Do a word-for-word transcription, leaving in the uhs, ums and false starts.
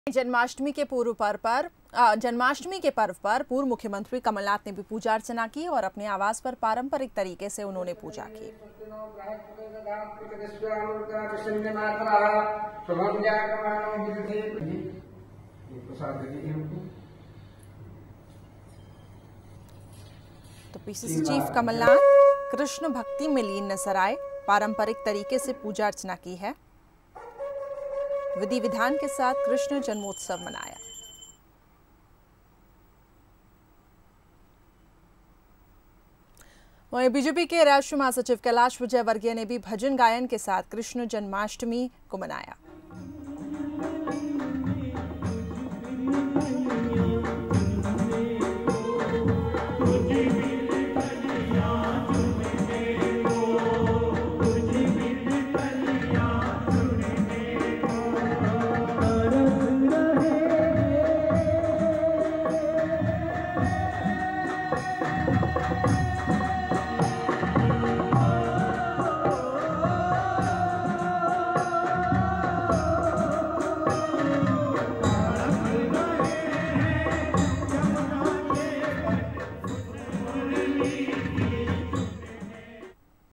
जन्माष्टमी के पूर्व पर्व पर जन्माष्टमी के पर्व पर पूर्व मुख्यमंत्री कमलनाथ ने भी पूजा अर्चना की और अपने आवास पर पारंपरिक तरीके से उन्होंने पूजा की। तो पीसीसी चीफ कमलनाथ कृष्ण भक्ति में लीन नजर आए, पारंपरिक तरीके से पूजा अर्चना की है, विधि विधान के साथ कृष्ण जन्मोत्सव मनाया। वहीं बीजेपी के राष्ट्रीय महासचिव कैलाश विजयवर्गीय ने भी भजन गायन के साथ कृष्ण जन्माष्टमी को मनाया।